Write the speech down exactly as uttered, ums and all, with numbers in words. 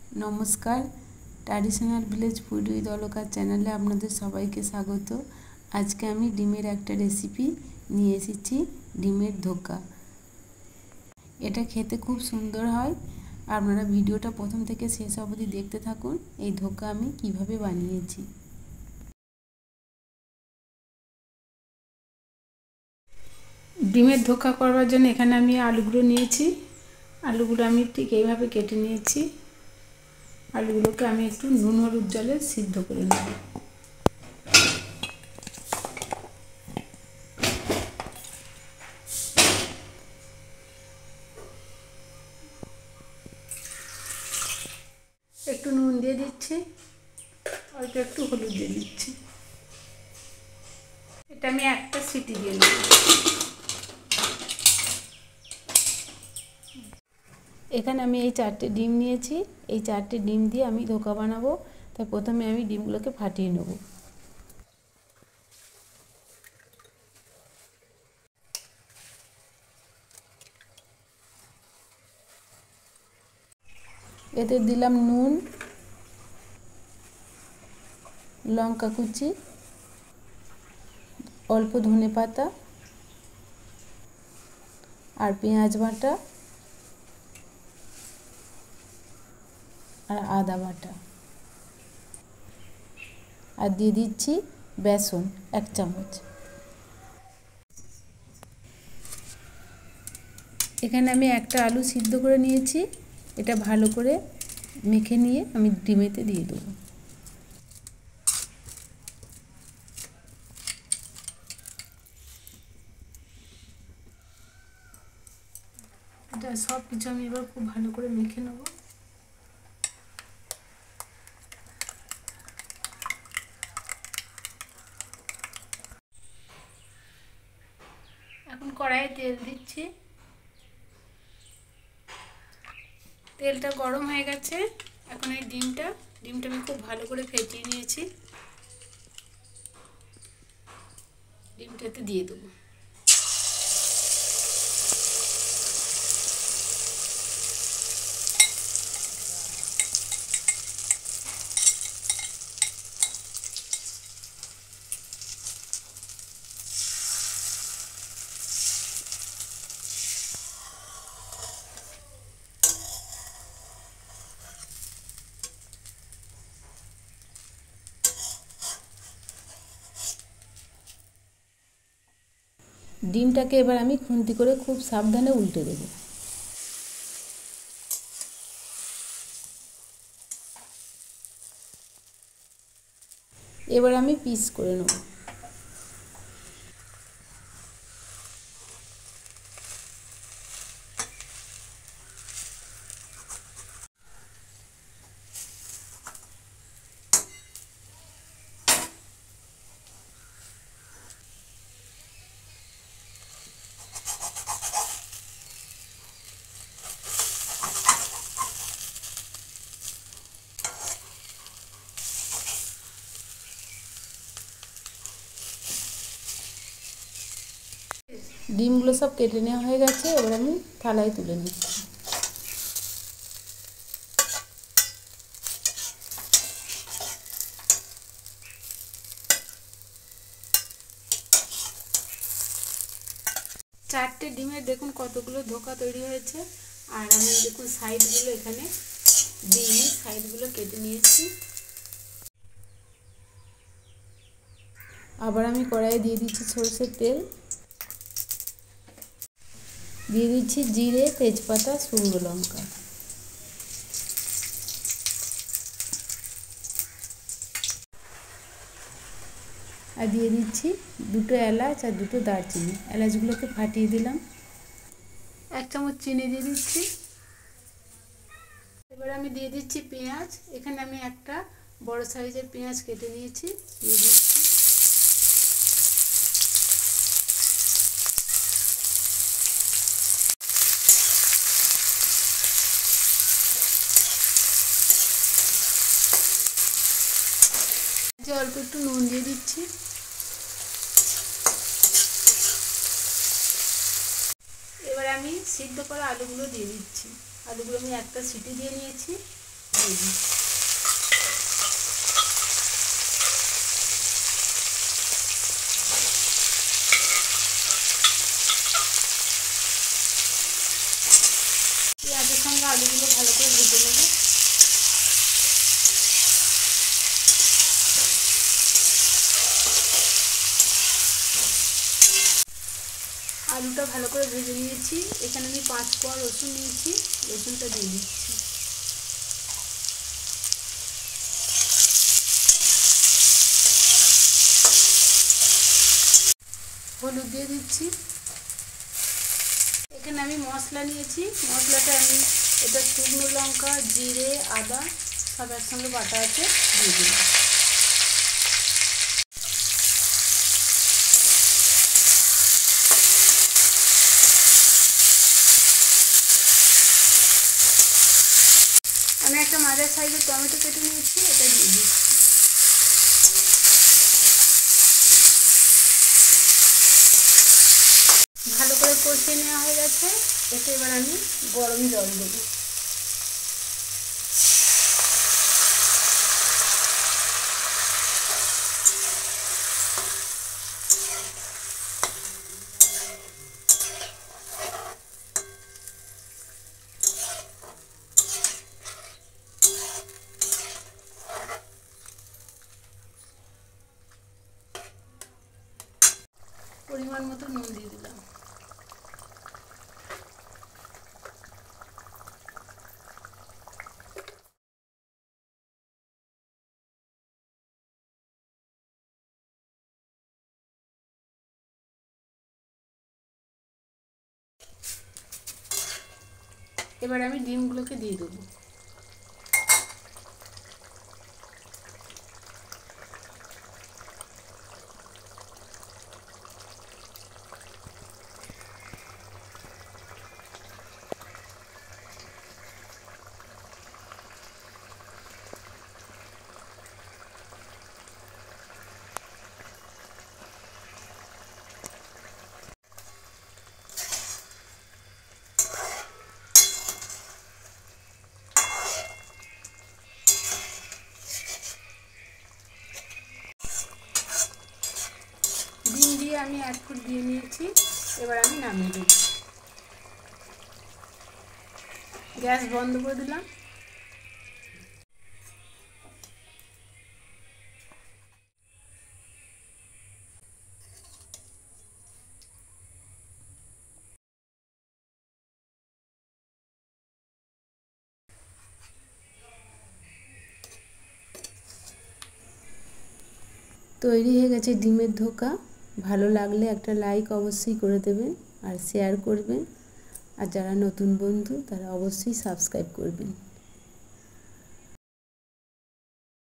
नमस्कार traditional village food with Alka চ্যানেলে আপনাদের সবাইকে স্বাগত। আজকে আমি ডিমের একটা রেসিপি নিয়ে এসেছি, ডিমের ধোকা। এটা খেতে খুব সুন্দর হয়। আপনারা ভিডিওটা প্রথম থেকে শেষ অবধি দেখতে থাকুন। এই ধোকা আমি কিভাবে বানিয়েছি। ডিমের ধোকা করবার জন্য এখানে আমি আলুগুলো নিয়েছি। আলুগুলো আমি ঠিক এইভাবে কেটে নিয়েছি। আলুগুলোকে আমি একটু নুন হলুদ জলে সিদ্ধ করে নেব। একটু নুন দিয়ে দিচ্ছি, অল্প একটু হলুদ দিয়ে দিচ্ছি। এটা আমি একটা সিটি দিয়ে নেব। এখানে আমি এই চারটে ডিম নিয়েছি। এই চারটে ডিম দিয়ে আমি ধোকা বানাবো। তাই প্রথমে আমি ডিমগুলোকে ফাটিয়ে নেব। এতে দিলাম নুন, লঙ্কা কুচি, অল্প ধনে পাতা আর পেঁয়াজ বাটা আর আদা বাটা, আর দিয়ে দিচ্ছি বেসন এক চামচ। এখানে আমি একটা আলু সিদ্ধ করে নিয়েছি। এটা ভালো করে মেখে নিয়ে আমি ডিমেতে দিয়ে দেবো। এটা সব কিছু আমি এবার খুব ভালো করে মেখে নেব। এখন কড়াইয়ে তেল দিচ্ছি। তেলটা গরম হয়ে গেছে। এখন এই ডিমটা ডিমটা আমি খুব ভালো করে ফেটিয়ে নিয়েছি। ডিমটাতে দিয়ে দেবো। ডিমটাকে এবার আমি খুন্তি করে খুব সাবধানে উল্টে দেব। এবার আমি পিস করে নেব। ডিমগুলো সব কেটে নেওয়া হয়ে গেছে। এবার আমি থালায় তুলে নিচ্ছি। চারটে ডিমের দেখুন কতগুলো ধোকা তৈরি হয়েছে। আর আমি দেখুন সাইডগুলো এখানে দিয়ে সাইডগুলো কেটে নিয়েছি। আবার আমি কড়াইয়ে দিয়ে দিচ্ছি সরষের তেল, দিয়ে দিচ্ছি জিরে, তেজপাতা, শুকনো লঙ্কা, আর দিয়ে দিচ্ছি দুটো এলাচ আর দুটো দারচিনি। এলাচগুলোকে ফাটিয়ে দিলাম। এক চামচ চিনি দিয়ে দিচ্ছি। এবার আমি দিয়ে দিচ্ছি পেঁয়াজ। এখানে আমি একটা বড় সাইজের পেঁয়াজ কেটে নিয়েছি, দিয়ে দিচ্ছি। অল্প একটু নুন দিয়ে দিচ্ছি। এবার আমি সিদ্ধ করা আলুগুলো দিয়ে দিচ্ছি। আলুগুলো আমি একটা সিটি দিয়ে নিয়েছি, দিয়ে দিয়ে দিই। পেঁয়াজের সঙ্গে আলুগুলো ভালো করে ভেজে নেব। আলুটা ভালো করে ভেজে নিয়েছি। এখানে আমি পাঁচ কোয়া রসুন নিয়েছি, রসুনটা দিয়ে দিচ্ছি। হলুদ দিয়ে দিচ্ছি। এখানে আমি মশলা নিয়েছি, মশলাটা আমি এটা শুকনো লঙ্কা, জিরে, আদা সব একসঙ্গে বাটা আছে, দিয়ে দিলাম। আমি একটা মাঝারি সাইজের টমেটো কেটে নিয়েছি, এটা দিয়ে দিচ্ছি। ভালো করে কষিয়ে নেওয়া হয়ে গেছে। এতে এবার আমি গরম জল দেব। পরিমাণ মতো নুন দিয়ে দিলাম। এবার আমি ডিমগুলোকে দিয়ে দেবো। ডিম দিয়ে আমি এক ফুট দিয়ে নিয়েছি। এবার আমি নামিয়ে দেব। গ্যাস বন্ধ করে দিলাম। তৈরি হয়ে গেছে ডিমের ধোকা। ভালো লাগলে একটা লাইক অবশ্যই করে দেবেন আর শেয়ার করবেন। আর যারা নতুন বন্ধু তারা অবশ্যই সাবস্ক্রাইব করবেন।